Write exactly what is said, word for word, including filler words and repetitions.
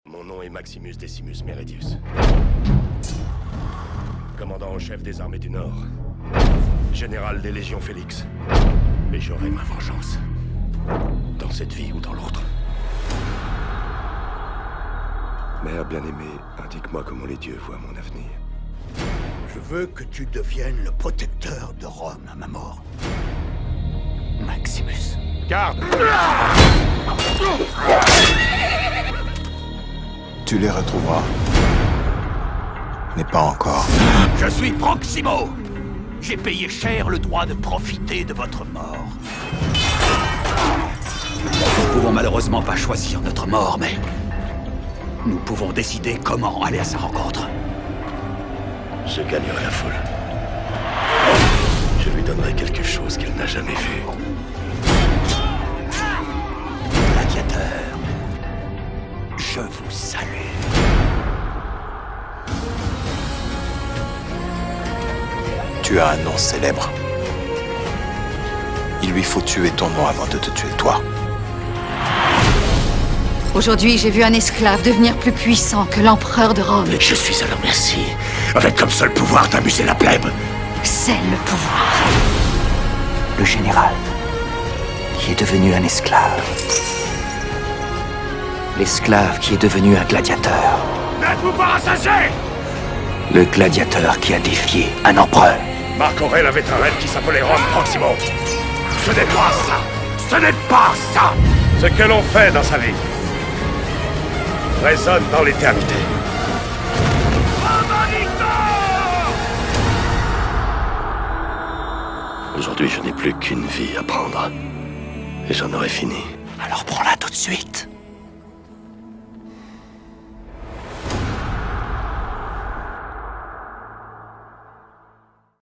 Mon nom est Maximus Decimus Meridius. Commandant en chef des armées du Nord. Général des Légions Félix. Et j'aurai ma vengeance. Dans cette vie ou dans l'autre. Mère bien-aimée, indique-moi comment les dieux voient mon avenir. Je veux que tu deviennes le protecteur de Rome à ma mort. Maximus. Garde! Tu les retrouveras. Mais pas encore. Je suis Proximo. J'ai payé cher le droit de profiter de votre mort. Nous pouvons malheureusement pas choisir notre mort, mais nous pouvons décider comment aller à sa rencontre. Je gagnerai la foule. Je lui donnerai quelque chose qu'il n'a jamais vu. Gladiateur, je vous salue. Tu as un nom célèbre. Il lui faut tuer ton nom avant de te tuer toi. Aujourd'hui, j'ai vu un esclave devenir plus puissant que l'empereur de Rome. Et je suis à leur merci, avec comme seul pouvoir d'amuser la plèbe. C'est le pouvoir. Le général, qui est devenu un esclave. L'esclave qui est devenu un gladiateur. N'êtes-vous pas rassasiés? Le gladiateur qui a défié un empereur. Marc Aurèle avait un rêve qui s'appelait Rome Proximo. Ce n'est pas ça. Ce n'est pas ça. Ce que l'on fait dans sa vie résonne dans l'éternité. Aujourd'hui, je n'ai plus qu'une vie à prendre. Et j'en aurai fini. Alors prends-la tout de suite.